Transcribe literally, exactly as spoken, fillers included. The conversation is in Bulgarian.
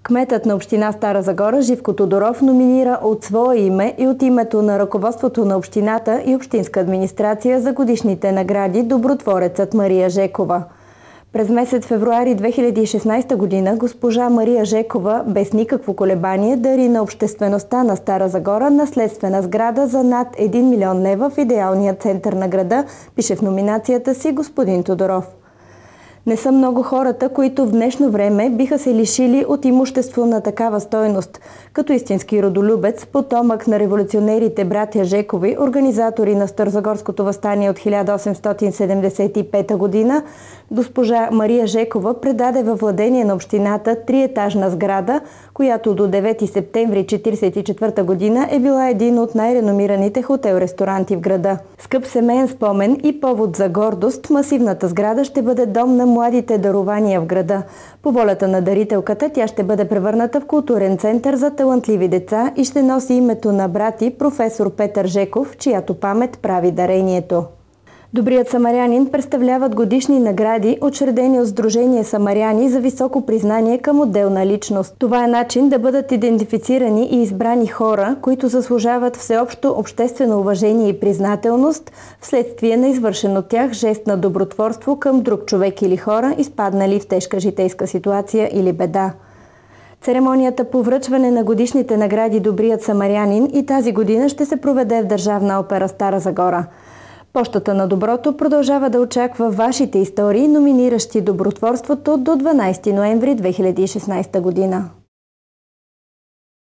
Кметът на община Стара Загора Живко Тодоров номинира от свое име и от името на ръководството на общината и общинска администрация за годишните награди добротворецът Мария Жекова. През месец февруари две хиляди и шестнадесета година госпожа Мария Жекова без никакво колебание дари на обществеността на Стара Загора наследствена сграда за над един милион лева в идеалния център на града, пише в номинацията си господин Тодоров. Не са много хората, които в днешно време биха се лишили от имущество на такава стойност. Като истински родолюбец, потомък на революционерите братя Жекови, организатори на Старозагорското въстание от хиляда осемстотин седемдесет и пета година, госпожа Мария Жекова предаде във владение на общината триетажна сграда, която до девети септември хиляда деветстотин четиридесет и четвърта година е била един от най-реномираните хотел-ресторанти в града. Скъп семейен спомен и повод за гордост, масивната сграда ще бъде дом на младите дарования в града. По волята на дарителката тя ще бъде превърната в културен център за талантливи деца и ще носи името на брати професор Петър Жеков, чиято памет прави дарението. Добрият самарянин представляват годишни награди, учредени от Сдружение Самаряни за високо признание към отделна личност. Това е начин да бъдат идентифицирани и избрани хора, които заслужават всеобщо обществено уважение и признателност вследствие на извършен от тях жест на добротворство към друг човек или хора, изпаднали в тежка житейска ситуация или беда. Церемонията по връчване на годишните награди Добрият самарянин и тази година ще се проведе в Държавна опера Стара Загора. Пощата на доброто продължава да очаква вашите истории, номиниращи добротворството до дванадесети ноември две хиляди и шестнадесета година.